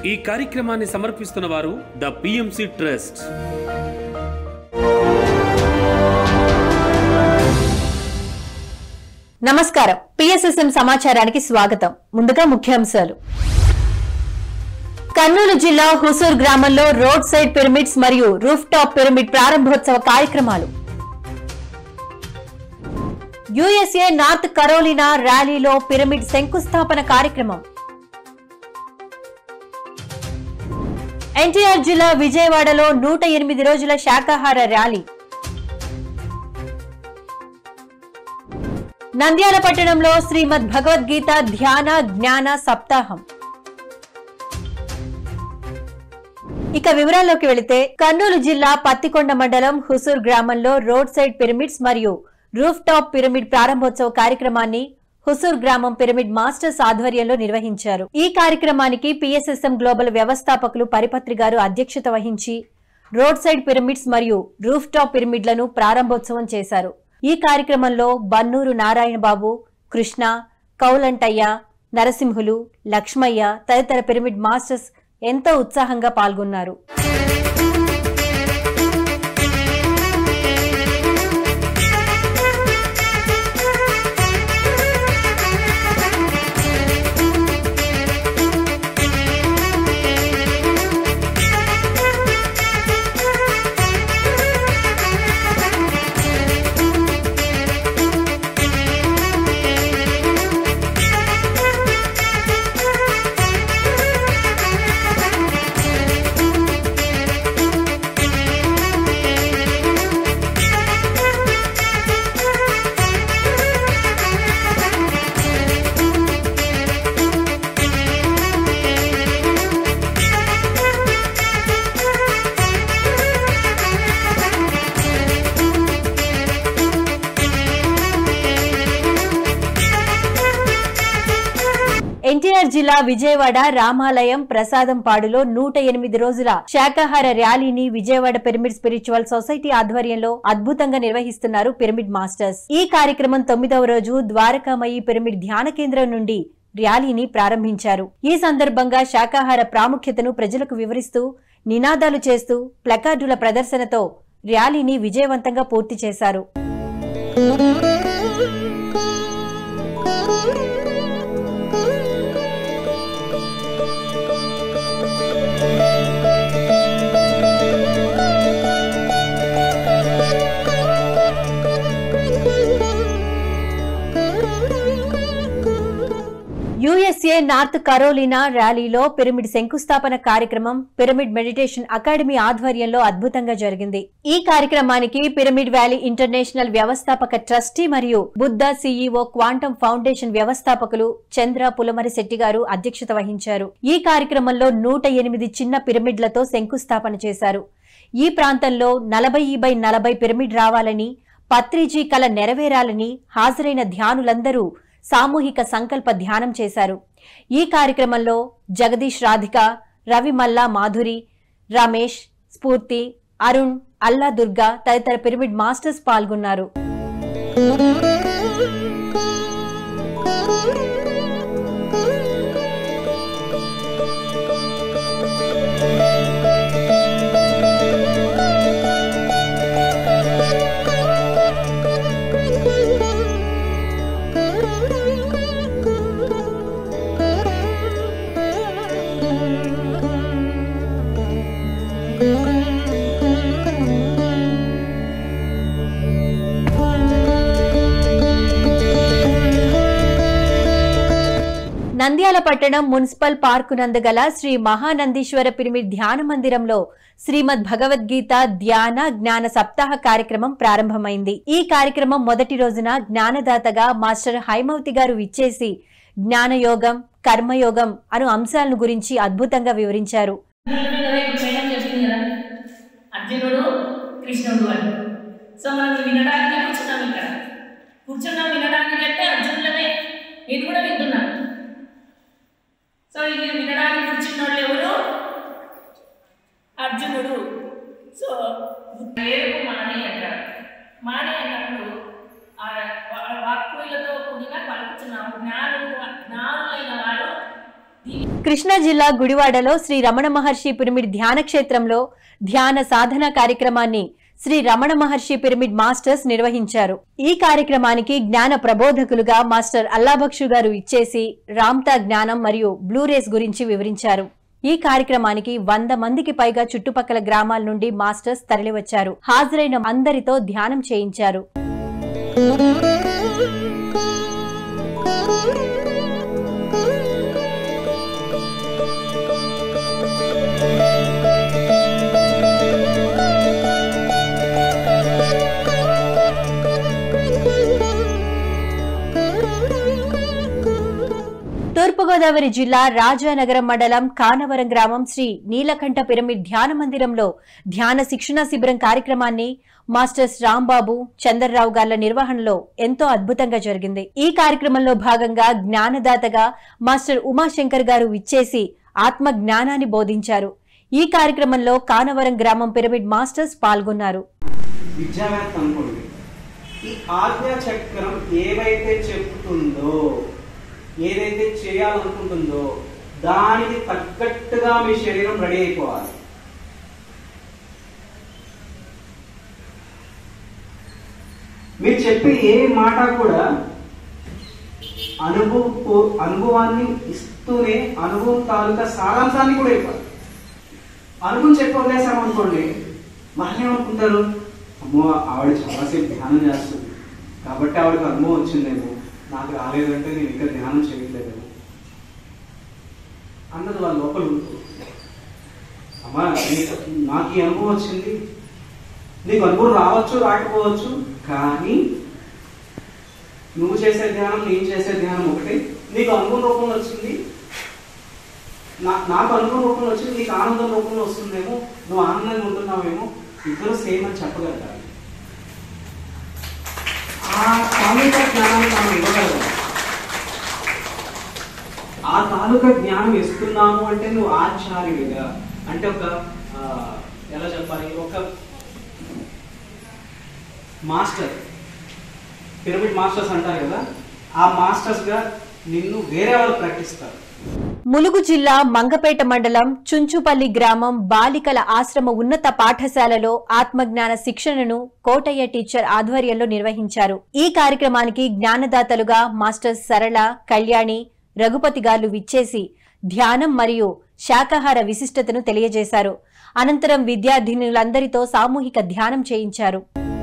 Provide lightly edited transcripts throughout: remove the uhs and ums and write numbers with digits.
ఈ కార్యక్రమాన్ని సమర్పిస్తున్న వారు ద పిఎంసి ట్రస్ట్. నమస్కారం. పిఎస్ఎస్ఎం సమాచారానికి స్వాగతం. ముందుగా ముఖ్యాంశాలు. కర్నూలు జిల్లా హుసూర్ గ్రామంలో రోడ్ సైడ్ పిరమిడ్స్ మరియు రూఫ్ టాప్ పిరమిడ్ ప్రారంభోత్సవ కార్యక్రమాలు. యుఎస్ఏ నార్త్ కరోలినా ర్యాలీలో పిరమిడ్ శంకుస్థాపన కార్యక్రమం. ఎన్టీఆర్ జిల్లా విజయవాడలో 108 రోజుల శాకాహార ర్యాలీ. నంద్యాల పట్టణంలో శ్రీమద్ భగవద్గీత ధ్యాన జ్ఞాన సప్తాహం. ఇక వివరాల్లోకి వెళితే కర్నూలు జిల్లా పత్తికొండ మండలం హుసూర్ గ్రామంలో రోడ్ సైడ్ పిరమిడ్స్ మరియు రూఫ్ టాప్ పిరమిడ్ ప్రారంభోత్సవ కార్యక్రమాన్ని హుసూర్ గ్రామం పిరమిడ్ మాస్టర్స్ ఆధ్వర్యంలో నిర్వహించారు. ఈ కార్యక్రమానికి పిఎస్ఎస్ఎం గ్లోబల్ వ్యవస్థాపకులు పరిపత్రి గారు అధ్యక్షత వహించి రోడ్ సైడ్ పిరమిడ్స్ మరియు రూఫ్ టాప్ పిరమిడ్లను ప్రారంభోత్సవం చేశారు. ఈ కార్యక్రమంలో బన్నూరు నారాయణబాబు, కృష్ణ, కౌలంటయ్య, నరసింహులు, లక్ష్మయ్య తదితర పిరమిడ్ మాస్టర్స్ ఎంతో ఉత్సాహంగా పాల్గొన్నారు. ఎన్టీఆర్ జిల్లా విజయవాడ రామాలయం ప్రసాదంపాడులో 108 రోజుల శాకాహార ర్యాలీని విజయవాడ పిరమిడ్ స్పిరిచువల్ సొసైటీ ఆధ్వర్యంలో అద్భుతంగా నిర్వహిస్తున్నారు పిరమిడ్ మాస్టర్స్. ఈ కార్యక్రమం 9వ రోజు ద్వారకామయి పిరమిడ్ ధ్యాన కేంద్రం నుండి ర్యాలీని ప్రారంభించారు. ఈ సందర్భంగా శాకాహార ప్రాముఖ్యతను ప్రజలకు వివరిస్తూ నినాదాలు చేస్తూ ప్లకార్డుల ప్రదర్శనతో ర్యాలీని విజయవంతంగా పూర్తి చేశారు. యుఎస్ఏ నార్త్ కరోలినా ర్యాలీలో పిరమిడ్ శంకుస్థాపన కార్యక్రమం పిరమిడ్ మెడిటేషన్ అకాడమీ ఆధ్వర్యంలో అద్భుతంగా జరిగింది. ఈ కార్యక్రమానికి పిరమిడ్ వ్యాలీ ఇంటర్నేషనల్ వ్యవస్థాపక ట్రస్టీ మరియు బుద్ధ సీఈఓ క్వాంటమ్ ఫౌండేషన్ వ్యవస్థాపకులు చంద్ర పులమరిశెట్టి గారు అధ్యక్షత వహించారు. ఈ కార్యక్రమంలో 108 చిన్న పిరమిడ్లతో శంకుస్థాపన చేశారు. ఈ ప్రాంతంలో 40x40 పిరమిడ్ రావాలని, పత్రిజీ కల నెరవేరాలని హాజరైన ధ్యానులందరూ సామూహిక సంకల్ప ధ్యానం చేశారు. ఈ కార్యక్రమంలో జగదీష్ రాధిక, రవి మల్లా మాధురి, రమేష్, స్ఫూర్తి, అరుణ్, అల్లా దుర్గా తదితర పిరమిడ్ మాస్టర్స్ పాల్గొన్నారు. నంద్యాల పట్టణం మున్సిపల్ పార్కు నందుగల శ్రీ మహానందీశ్వర పిరమిడ్ ధ్యాన మందిరంలో శ్రీమద్ భగవద్గీత ధ్యాన జ్ఞాన సప్తాహ కార్యక్రమం ప్రారంభమైంది. ఈ కార్యక్రమం మొదటి రోజున జ్ఞానదాతగా మాస్టర్ హైమవతి గారు విచ్చేసి జ్ఞానయోగం, కర్మయోగం అను అంశాలను గురించి అద్భుతంగా వివరించారు. అర్జునుడు, కృష్ణుడు అని. సో మనం వినడానికి కూర్చున్నాం వినడానికి అంటే అర్జునులమే. నేను కూడా వింటున్నాను. సో ఇది వినడానికి కూర్చున్న వాళ్ళు ఎవరు? అర్జునుడు. సో పేరుకు మాని అంటారు. మాని అన్నప్పుడు వాక్కులతో కూడిన పలుకుతున్నాం. జ్ఞానులైన వారు కృష్ణా జిల్లా గుడివాడలో శ్రీ రమణ మహర్షి పిరమిడ్ ధ్యాన క్షేత్రంలో ధ్యాన సాధన కార్యక్రమాన్ని శ్రీ రమణ మహర్షి పిరమిడ్ మాస్టర్స్ నిర్వహించారు. ఈ కార్యక్రమానికి జ్ఞాన ప్రబోధకులుగా మాస్టర్ అల్లాబక్షు గారు ఇచ్చేసి రామ్తా జ్ఞానం మరియు బ్లూరేస్ గురించి వివరించారు. ఈ కార్యక్రమానికి 100 మందికి పైగా చుట్టుపక్కల గ్రామాల నుండి మాస్టర్స్ తరలివచ్చారు. హాజరైన అందరితో ధ్యానం చేయించారు. తూర్పుగోదావరి జిల్లా రాజానగరం మండలం కానవరం గ్రామం శ్రీ నీలకంఠ పిరమిడ్ ధ్యాన మందిరంలో ధ్యాన శిక్షణ శిబిరం కార్యక్రమాన్ని మాస్టర్స్ రాంబాబు, చంద్రరావు గార్ల నిర్వహణలో ఎంతో అద్భుతంగా జరిగింది. ఈ కార్యక్రమంలో భాగంగా జ్ఞానదాతగా మాస్టర్ ఉమాశంకర్ గారు విచ్చేసి ఆత్మ జ్ఞానాన్ని బోధించారు. ఈ కార్యక్రమంలో కానవరం గ్రామం పిరమిడ్ మాస్టర్స్ పాల్గొన్నారు. ఈ ఆజ్ఞా చక్రం ఏవైతే చెప్తుందో, ఏదైతే చేయాలనుకుంటుందో దానికి తగ్గట్టుగా మీ శరీరం రెడీ అయిపోవాలి. మీరు చెప్పే ఏ మాట కూడా అనుభవాన్ని ఇస్తూనే అనుభవం తాలూకా సారాంశాన్ని కూడా ఇవ్వాలి. అనుభవం చెప్పి వదిలేసామనుకోండి, వాళ్ళే అనుకుంటారు, అమ్మో ఆవిడ చాలాసేపు ధ్యానం చేస్తుంది కాబట్టి ఆవిడకి అనుభవం వచ్చిందేమో, నాకు రాలేదంటే నేను ఇంకా ధ్యానం చేయట్లేదేమో అన్నది వాళ్ళ లోపల ఉంటుంది. అమ్మా నాకు ఈ అనుభవం వచ్చింది, నీకు అనుభవం రావచ్చు రాకపోవచ్చు, కానీ నువ్వు చేసే ధ్యానం నేను చేసే ధ్యానం ఒకటి. నీకు అనుభవం రూపంలో వచ్చింది, నాకు అనుభవం రూపంలో వచ్చింది, నీకు ఆనందం రూపంలో వస్తుందేమో, నువ్వు ఆనందంగా ఉంటున్నావేమో, ఇద్దరు సేమ్ అని చెప్పగలగాలి. ఆ తాలూకా జ్ఞానాన్ని మనం ఇవ్వగలగాలి. ఆ తాలూకా జ్ఞానం ఇస్తున్నాము అంటే నువ్వు ఆచార్యుడిగా, అంటే ఒక ఎలా చెప్పాలి, ఒక మాస్టర్, పిరమిడ్ మాస్టర్స్ అంటారు కదా, ఆ మాస్టర్స్ గా నిన్ను వేరే వాళ్ళు ప్రకటిస్తారు. ములుగు జిల్లా మంగపేట మండలం చుంచుపల్లి గ్రామం బాలికల ఆశ్రమ ఉన్నత పాఠశాలలో ఆత్మజ్ఞాన శిక్షణను కోటయ్య టీచర్ ఆధ్వర్యంలో నిర్వహించారు. ఈ కార్యక్రమానికి జ్ఞానదాతలుగా మాస్టర్ సరళ, కళ్యాణి, రఘుపతి గారు విచ్చేసి ధ్యానం మరియు శాకాహార విశిష్టతను తెలియజేశారు. అనంతరం విద్యార్థినులందరితో సామూహిక ధ్యానం చేయించారు.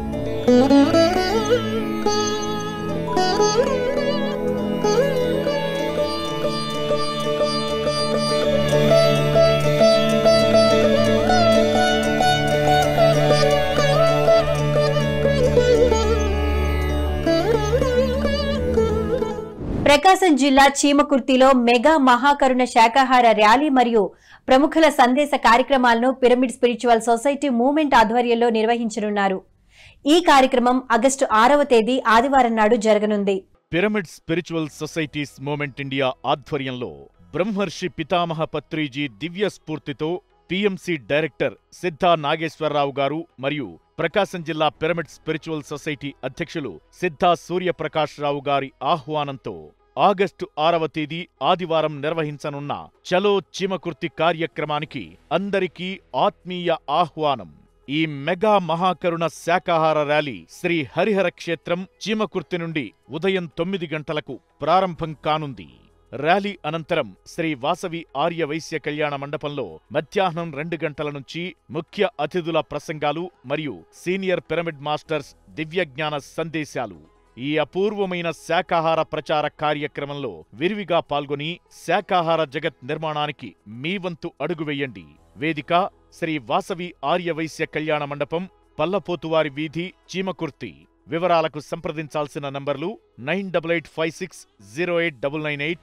ప్రకాశం జిల్లా చీమకుర్తిలో మెగా మహాకరుణ శాకాహార ర్యాలీ మరియు ప్రముఖుల సందేశ కార్యక్రమాలను పిరమిడ్ స్పిరిచువల్ సొసైటీ మూవ్మెంట్ ఆధ్వర్యంలో నిర్వహించనున్నారు. ఈ కార్యక్రమం ఆగస్టు 6వ తేదీ ఆదివారం నాడు జరగనుంది. Pyramid Spiritual Societies Movement India ఆధ్వర్యంలో బ్రహ్మర్షి పితామహ పత్రిజీ దివ్య స్ఫూర్తితో పిఎంసి డైరెక్టర్ సిద్ధా నాగేశ్వరరావు గారు మరియు ప్రకాశం జిల్లా పిరమిడ్ స్పిరిచువల్ సొసైటీ అధ్యక్షులు సిద్ధా సూర్యప్రకాష్ రావు గారి ఆహ్వానంతో ఆగస్టు 6వ తేదీ ఆదివారం నిర్వహించనున్న చలో చీమకుర్తి కార్యక్రమానికి అందరికీ ఆత్మీయ ఆహ్వానం. ఈ మెగా మహాకరుణ శాకాహార ర్యాలీ శ్రీ హరిహర క్షేత్రం చీమకుర్తి నుండి ఉదయం 9 గంటలకు ప్రారంభం కానుంది. ర్యాలీ అనంతరం శ్రీ వాసవి ఆర్య వైశ్య కళ్యాణ మండపంలో మధ్యాహ్నం 2 గంటల నుంచి ముఖ్య అతిథుల ప్రసంగాలు మరియు సీనియర్ పిరమిడ్ మాస్టర్స్ దివ్యజ్ఞాన సందేశాలు. ఈ అపూర్వమైన శాకాహార ప్రచార కార్యక్రమంలో విరివిగా పాల్గొని శాకాహార జగత్ నిర్మాణానికి మీ వంతు అడుగు వేయండి. వేదిక శ్రీ వాసవి ఆర్య వైశ్య కళ్యాణ మండపం, పల్లపోతువారి వీధి, చీమకుర్తి. వివరాలకు సంప్రదించాల్సిన నంబర్లు 9856089998,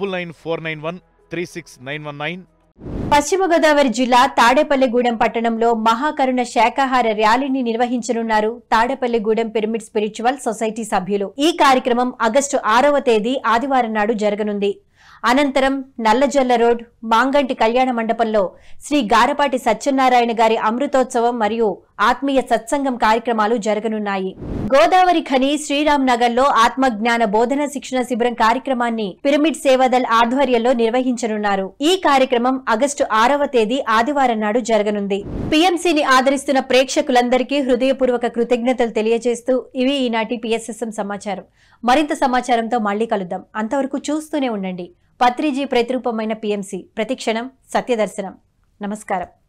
9949136919. పశ్చిమ గోదావరి జిల్లా తాడేపల్లిగూడెం పట్టణంలో మహాకరుణ శాకాహార ర్యాలీని నిర్వహించనున్నారు తాడేపల్లిగూడెం పిరమిడ్ స్పిరిచువల్ సొసైటీ సభ్యులు. ఈ కార్యక్రమం ఆగస్టు 6వ తేదీ ఆదివారం నాడు జరగనుంది. అనంతరం నల్లజల్ల రోడ్ మాంగంటి కళ్యాణ మండపంలో శ్రీ గారపాటి సత్యనారాయణ గారి అమృతోత్సవం మరియు ఆత్మీయ సత్సంగం కార్యక్రమాలు జరగనున్నాయి. గోదావరి ఖని శ్రీరామ్ నగర్ లో ఆత్మజ్ఞాన బోధన శిక్షణ శిబిరం కార్యక్రమాన్ని పిరమిడ్ సేవాదల్ ఆధ్వర్యంలో నిర్వహించనున్నారు. ఈ కార్యక్రమం ఆగస్టు 6వ తేదీ ఆదివారం నాడు జరగనుంది. పిఎంసిని ఆదరిస్తున్న ప్రేక్షకులందరికీ హృదయపూర్వక కృతజ్ఞతలు తెలియజేస్తూ ఇవి ఈనాటి పిఎస్ఎస్ఎం సమాచారం. మరింత సమాచారంతో మళ్లీ కలుద్దాం. అంతవరకు చూస్తూనే ఉండండి. పత్రిజీ ప్రతిరూపమైన పిఎంసి, ప్రతిక్షణం సత్యదర్శనం. నమస్కారం.